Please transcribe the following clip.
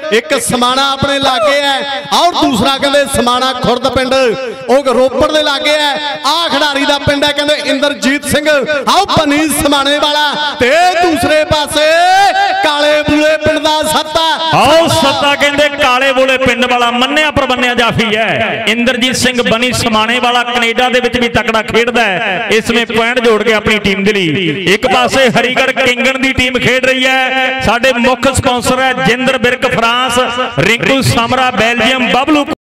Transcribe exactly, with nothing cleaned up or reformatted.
एक समाणा अपने लागे है और दूसरा कहते समाणा खुर्द पिंड वो रोपड़ दे लागे है। आ खिडारी दा पिंड है कहते इंद्रजीत सिंह आओ बनी समाणे वाला ते दूसरे पासे काले बूले पिंड दा सत्ता आओ सत्ता कहते काले बूले पिंड वाला मन्निया परबन्निया जाफी है। इंद्रजीत सिंह बनी समाणे वाला कनेडा दे विच भी तकड़ा खेडदा है। इसमें पॉइंट जोड़ के अपनी टीम दे लई एक पासे हरिगढ़ किंगन दी टीम खेड रही है। साडे मुख स्पॉन्सर है जिंदर बिरक फ्रांस, रिंकू समरा बेल्जियम, बबलू